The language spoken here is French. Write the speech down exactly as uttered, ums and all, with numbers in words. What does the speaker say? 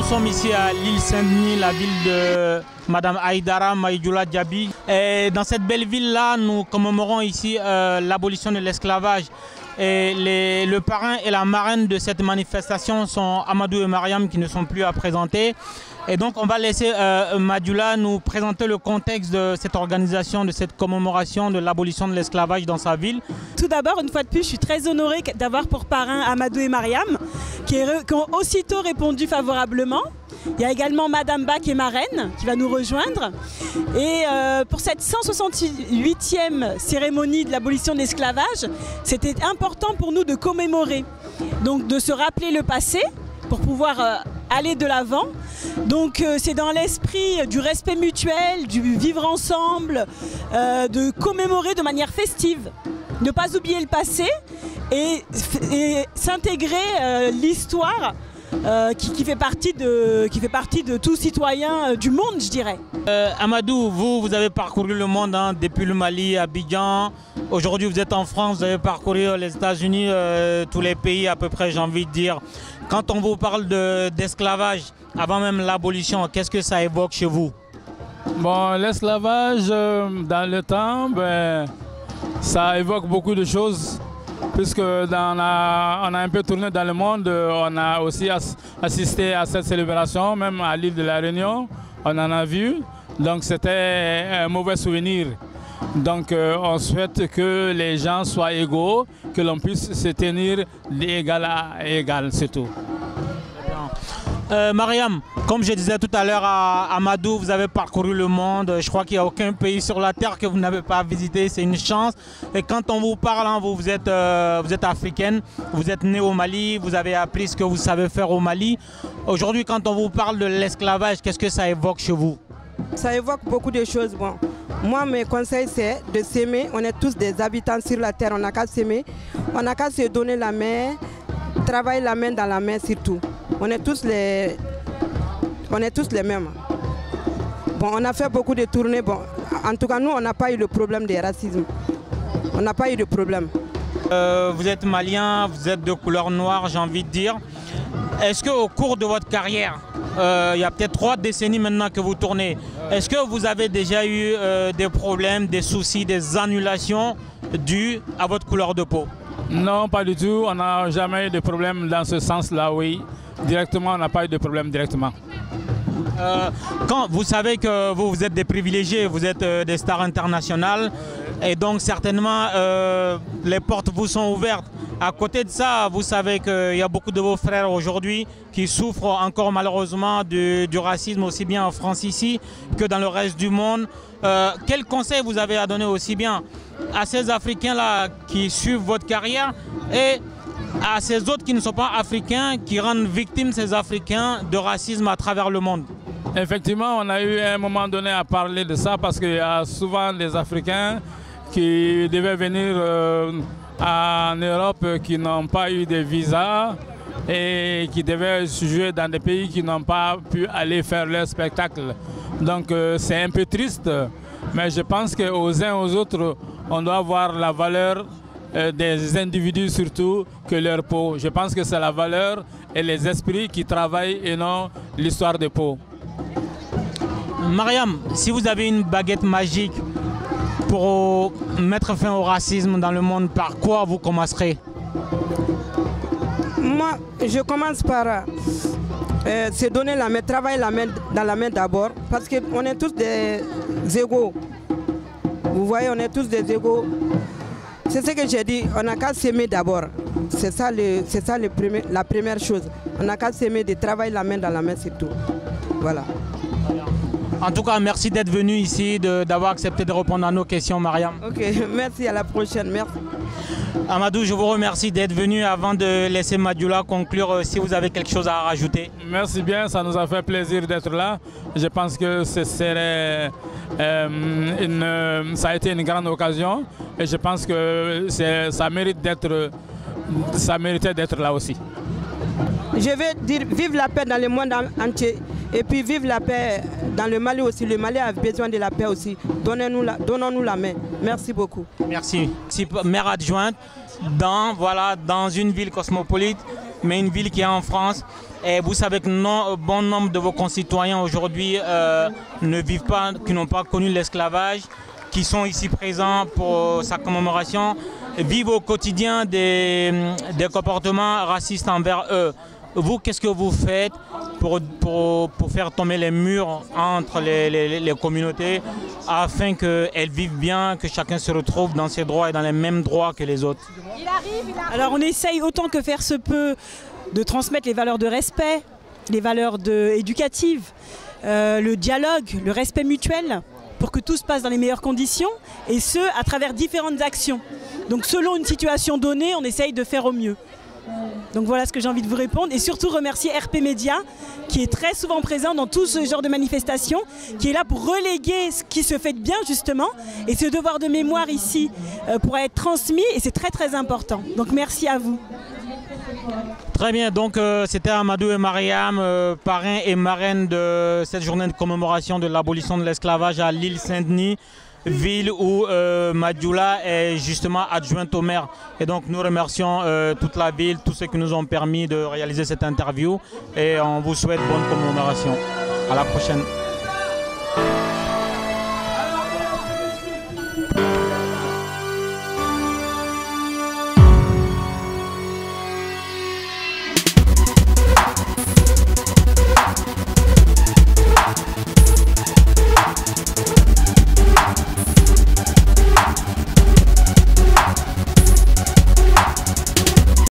sommes ici à l'île Saint-Denis, la ville de Madame Aïdara Maïdjoula Diaby. Et dans cette belle ville-là, nous commémorons ici euh, l'abolition de l'esclavage. Et les, le parrain et la marraine de cette manifestation sont Amadou et Mariam qui ne sont plus à présenter. Et donc on va laisser euh, Maïdjoula nous présenter le contexte de cette organisation, de cette commémoration de l'abolition de l'esclavage dans sa ville. Tout d'abord, une fois de plus, je suis très honorée d'avoir pour parrain Amadou et Mariam qui, est, qui ont aussitôt répondu favorablement. Il y a également Madame Ba qui est marraine qui va nous rejoindre. Et euh, pour cette cent soixante-huitième cérémonie de l'abolition de l'esclavage, c'était important pour nous de commémorer, donc de se rappeler le passé pour pouvoir euh, aller de l'avant. Donc euh, c'est dans l'esprit du respect mutuel, du vivre ensemble, euh, de commémorer de manière festive, ne pas oublier le passé et, et s'intégrer euh, l'histoire Euh, qui, qui, fait partie de, qui fait partie de tout citoyen euh, du monde, je dirais. Euh, Amadou, vous, vous avez parcouru le monde hein, depuis le Mali, Abidjan. Aujourd'hui, vous êtes en France, vous avez parcouru les États-Unis, euh, tous les pays à peu près, j'ai envie de dire. Quand on vous parle d'esclavage, de, avant même l'abolition, qu'est-ce que ça évoque chez vous? Bon, l'esclavage, euh, dans le temps, ben, ça évoque beaucoup de choses. Puisque dans la, on a un peu tourné dans le monde, on a aussi as, assisté à cette célébration, même à l'île de la Réunion, on en a vu. Donc c'était un mauvais souvenir. Donc euh, on souhaite que les gens soient égaux, que l'on puisse se tenir d'égal à égal, c'est tout. Euh, Mariam, comme je disais tout à l'heure à Amadou, vous avez parcouru le monde. Je crois qu'il n'y a aucun pays sur la terre que vous n'avez pas visité. C'est une chance. Et quand on vous parle, hein, vous, vous, êtes, euh, vous êtes africaine, vous êtes née au Mali, vous avez appris ce que vous savez faire au Mali. Aujourd'hui, quand on vous parle de l'esclavage, qu'est-ce que ça évoque chez vous? Ça évoque beaucoup de choses. Bon. Moi, mes conseils, c'est de s'aimer. On est tous des habitants sur la terre. On n'a qu'à s'aimer. On n'a qu'à se donner la main, travailler la main dans la main surtout. On est tous les, on est tous les mêmes. Bon, on a fait beaucoup de tournées. Bon, en tout cas, nous, on n'a pas eu le problème de racisme. On n'a pas eu de problème. Euh, vous êtes malien, vous êtes de couleur noire, j'ai envie de dire. Est-ce qu'au cours de votre carrière, euh, il y a peut-être trois décennies maintenant que vous tournez, est-ce que vous avez déjà eu euh, des problèmes, des soucis, des annulations dues à votre couleur de peau? Non, pas du tout. On n'a jamais eu de problème dans ce sens-là, oui. Directement, on n'a pas eu de problème directement. Euh, quand vous savez que vous, vous êtes des privilégiés, vous êtes euh, des stars internationales et donc certainement euh, les portes vous sont ouvertes. À côté de ça, vous savez qu'il y a beaucoup de vos frères aujourd'hui qui souffrent encore malheureusement du, du racisme aussi bien en France ici que dans le reste du monde. Euh, quel conseil vous avez à donner aussi bien à ces Africains-là qui suivent votre carrière et à ces autres qui ne sont pas africains, qui rendent victimes ces Africains de racisme à travers le monde? Effectivement, on a eu à un moment donné à parler de ça parce qu'il y a souvent des Africains qui devaient venir euh, en Europe qui n'ont pas eu de visa et qui devaient jouer dans des pays qui n'ont pas pu aller faire leur spectacle. Donc euh, c'est un peu triste, mais je pense qu'aux uns aux autres, on doit voir la valeur euh, des individus surtout que leur peau. Je pense que c'est la valeur et les esprits qui travaillent et non l'histoire de peau. Mariam, si vous avez une baguette magique pour mettre fin au racisme dans le monde, par quoi vous commencerez? Moi, je commence par euh, se donner la main, travailler la main, dans la main d'abord, parce qu'on est tous des égaux. Vous voyez, on est tous des égaux. C'est ce que j'ai dit, on n'a qu'à s'aimer d'abord. C'est ça, le, c'est ça le premier, la première chose. On n'a qu'à s'aimer, de travailler la main dans la main, c'est tout. Voilà. En tout cas, merci d'être venu ici, d'avoir accepté de répondre à nos questions, Mariam. Ok, merci, à la prochaine, merci. Amadou, je vous remercie d'être venu. Avant de laisser Maïdjoula conclure, si vous avez quelque chose à rajouter. Merci bien, ça nous a fait plaisir d'être là. Je pense que ce serait, euh, une, ça a été une grande occasion et je pense que ça mérite d'être, ça méritait d'être là aussi. Je vais dire vive la paix dans le monde entier. Et puis vive la paix dans le Mali aussi. Le Mali a besoin de la paix aussi. Donnez-nous la, donnons-nous la main. Merci beaucoup. Merci. Maire adjointe dans, voilà, dans une ville cosmopolite, mais une ville qui est en France. Et vous savez que non, bon nombre de vos concitoyens aujourd'hui euh, ne vivent pas, qui n'ont pas connu l'esclavage, qui sont ici présents pour sa commémoration, vivent au quotidien des, des comportements racistes envers eux. Vous, qu'est-ce que vous faites pour, pour, pour faire tomber les murs entre les, les, les communautés afin qu'elles vivent bien, que chacun se retrouve dans ses droits et dans les mêmes droits que les autres? Il arrive, il arrive. Alors on essaye autant que faire se peut de transmettre les valeurs de respect, les valeurs de, éducatives, euh, le dialogue, le respect mutuel, pour que tout se passe dans les meilleures conditions, et ce, à travers différentes actions. Donc selon une situation donnée, on essaye de faire au mieux. Donc voilà ce que j'ai envie de vous répondre, et surtout remercier R P Média qui est très souvent présent dans tout ce genre de manifestations, qui est là pour reléguer ce qui se fait de bien justement, et ce devoir de mémoire ici euh, pourra être transmis, et c'est très très important. Donc merci à vous. Très bien, donc euh, c'était Amadou et Mariam, euh, parrains et marraines de cette journée de commémoration de l'abolition de l'esclavage à l'île Saint-Denis, ville où euh, Madjoula est justement adjointe au maire. Et donc nous remercions euh, toute la ville, tous ceux qui nous ont permis de réaliser cette interview, et on vous souhaite bonne commémoration. À la prochaine.